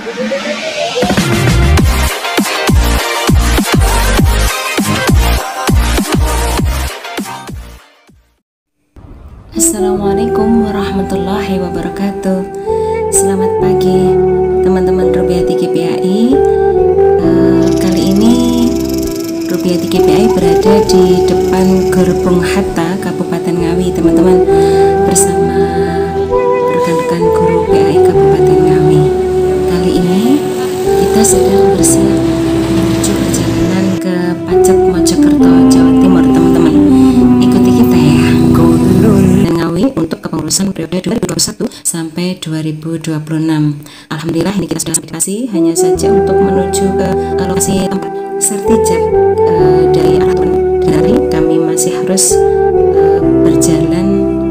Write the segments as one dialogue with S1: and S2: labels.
S1: Assalamualaikum warahmatullahi wabarakatuh. Selamat pagi teman-teman Rubiati GPAI. Kali ini Rubiati GPAI berada di depan Gerbong Hatta Kabupaten Ngawi, teman-teman, bersama rekan-rekan guru PAI Kabupaten Ngawi. Kali ini kita sedang bersiap menuju perjalanan ke Pacet, Mojokerto, Jawa Timur, teman-teman. Ikuti kita ya. Ngawi untuk kepengurusan periode 2021 sampai 2026. Alhamdulillah ini kita sudah sampai, hanya saja untuk menuju ke lokasi tempat sertijab dari arah Kendari kami masih harus berjalan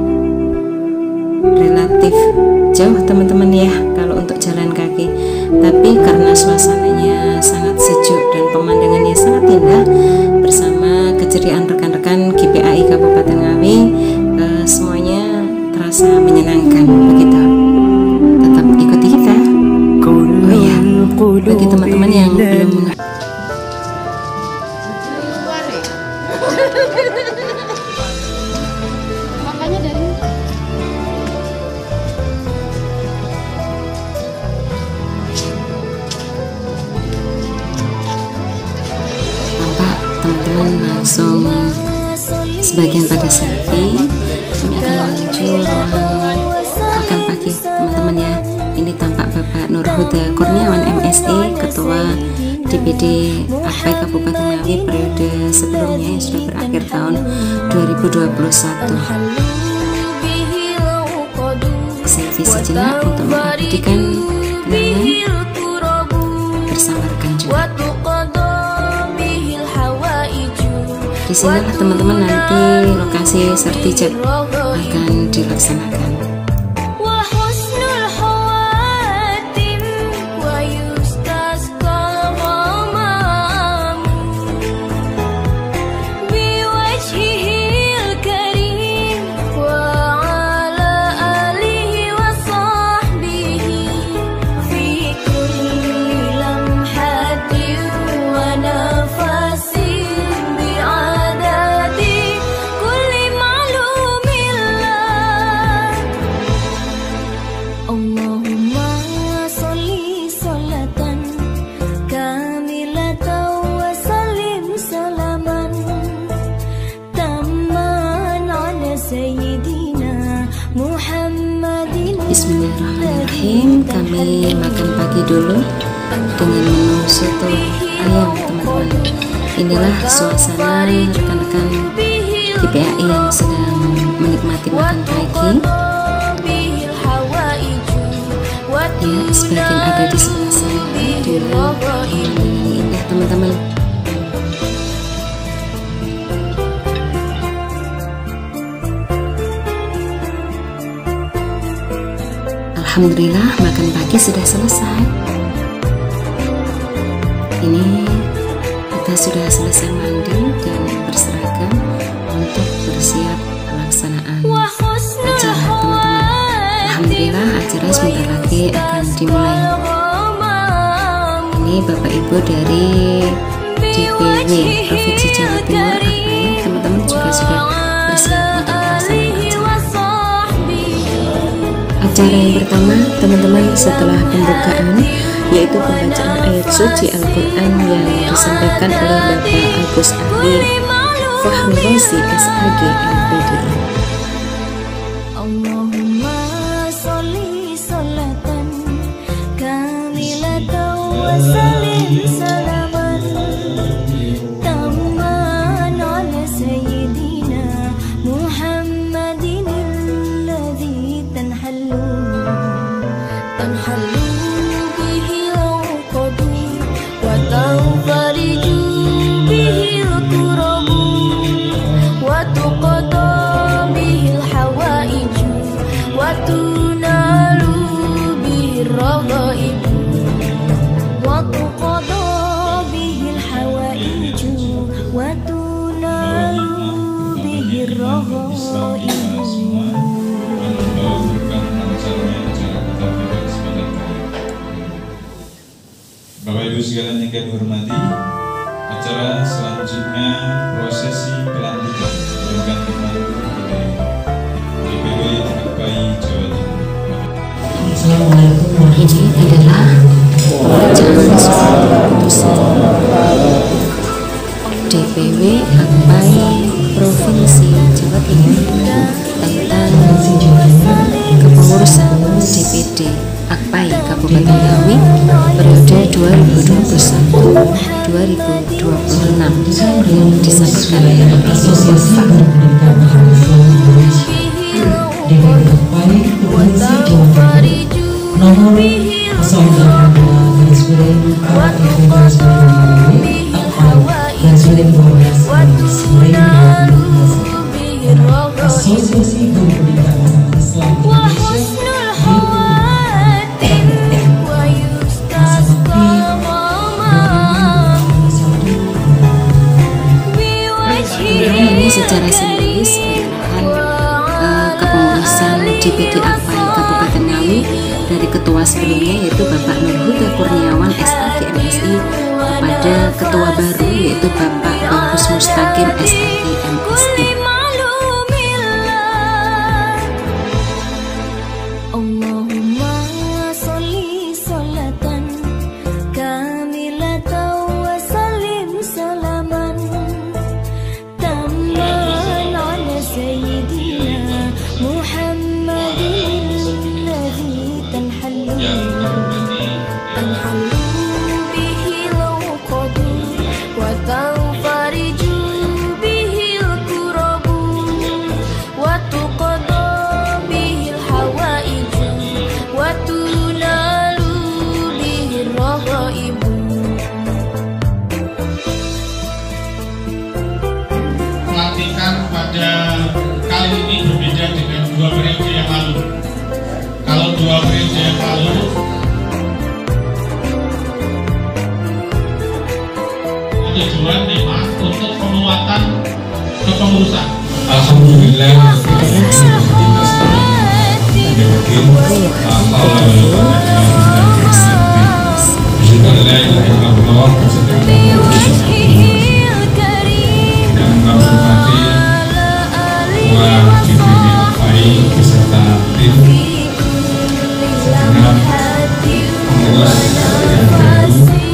S1: relatif jauh, teman-teman ya, kalau untuk jalan kaki. Tapi karena suasananya sangat sejuk dan pemandangannya sangat indah, bersama keceriaan rekan-rekan GPAI Kabupaten Ngawi, semuanya terasa menyenangkan begitu. Tetap ikuti kita. Oh ya, bagi teman-teman yang belum
S2: makanya dari
S1: tampak teman-teman langsung sebagian pada selfie. Kami akan menuju ruang makan pagi, teman-teman ya. Ini tampak Bapak Nur Huda Kurniawan MSI, Ketua DPD APAI Kabupaten Ngawi periode sebelumnya yang sudah berakhir tahun 2021. Selfie sejenak untuk mengabadikan kenangan bersama rekan juga. Di sinilah teman-teman nanti lokasi sertijab akan dilaksanakan. Bismillahirrahmanirrahim. Kami makan pagi dulu dengan menu soto ayam, teman-teman. Inilah suasana rekan-rekan GPAI yang sedang menikmati makan pagi. Ya, sebagian ada di sebelah sana dengan pemandangan indah, teman-teman. Alhamdulillah makan pagi sudah selesai. Ini kita sudah selesai mandi dan berseragam untuk bersiap pelaksanaan acara, teman-teman. Alhamdulillah acara sebentar lagi akan dimulai. Ini Bapak Ibu dari DPW Provinsi Jawa Timur APAI, teman-teman juga sudah bersiap untuk pelaksanaan acara. Acara yang pertama, teman-teman, setelah pembukaan, yaitu pembacaan ayat suci Al-Quran yang disampaikan oleh Bapak Agus Ali Fahmi Rozi SAG MPD.
S3: Allahumma sholli sholatan kamilatan wa sallim salaman tamman ala sayyidina Muhammadin alladhi tanhallu bihi al-qadu wa tanfariju bihi al-kurabu wa tuqada bihi al-hawaiju
S2: Ibu sekalian yang kami hormati, acara selanjutnya prosesi pelantikan pengganti mantu oleh DPW Akpai Jawa Timur.
S1: Ini adalah pembacaan surat keputusan DPW Akpai Provinsi Jawa Timur tentang kepengurusan DPD Akpai Kabupaten Ngawi periode 2021-2026 yang disampaikan oleh Bapak Ibu
S4: DPD Akpai Provinsi Jawa Timur nomor 08/12/Akpai Asosiasi Guru Pendidikan Islam
S1: ini secara simbolis penyerahan kepengurusan DPD Akpai Kabupaten Ngawi dari ketua sebelumnya yaitu Bapak Nur Huda Kurniawan SAG MSI kepada ketua baru yaitu Bapak Bagus Mustaqim SAG MSI.
S5: Pelantikan pada kali ini berbeda dengan 2 periode yang lalu. Kalau 2 periode yang lalu tujuan memang untuk penguatan kepengurusan.
S2: Alhamdulillah. Beserta tim dengan pengurus yang baru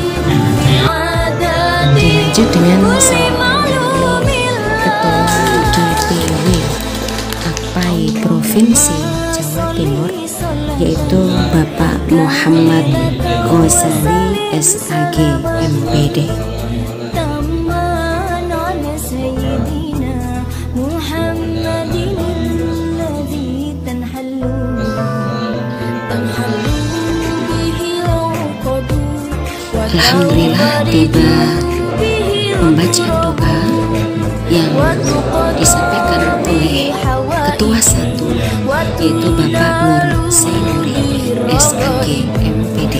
S1: Dilanjut dengan Ketua DPW Akpai Provinsi Jawa Timur yaitu Bapak Muhammad Ghazali SAG MPD. Alhamdulillah tiba pembacaan doa yang disampaikan oleh Ketua 1 yaitu Bapak Nur Zainuri SAG MPD.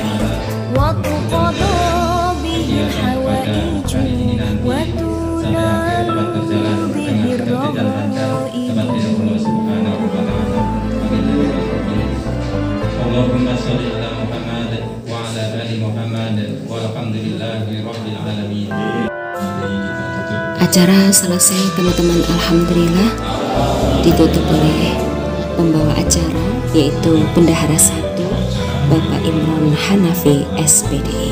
S6: Allahumma sholli ala Muhammad wa ala ali Muhammad walhamdulillahi rabbil alamin.
S1: Acara selesai teman-teman, alhamdulillah ditutup oleh pembawa acara yaitu Bendahara 1 Bapak Imron Hanafi SPD.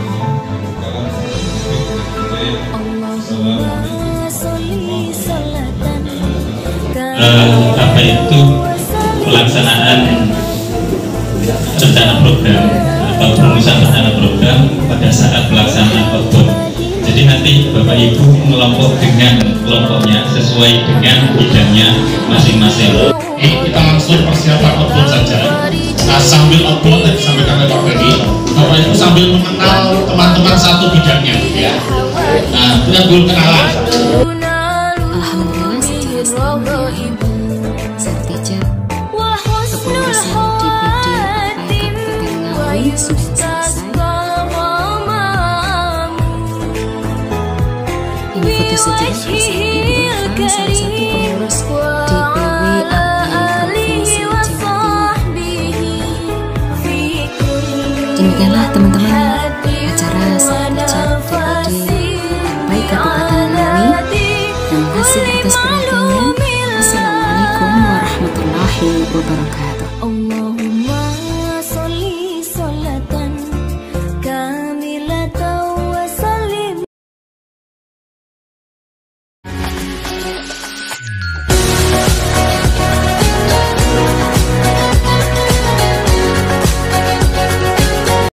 S5: Apa itu pelaksanaan rencana program atau perumusan rencana program pada saat pelaksanaan outbound. Jadi nanti Bapak Ibu mengelompok dengan kelompoknya sesuai dengan bidangnya masing-masing. Kita langsung persiapan outbound saja. Nah, sambil outbound tadi disampaikan oleh Pak Ferry, Bapak Ibu sambil mengenal teman-teman satu bidangnya, ya. Nah, kita dulu kenalan.
S1: Alhamdulillah secara sertijab kepengurusan DPD Akpai Kabupaten Ngawi sudah selesai. Ini foto sejarah bersama Ibu Irfan, salah satu pengurus DPW Akpai Provinsi Jawa Timur. Demikianlah teman-teman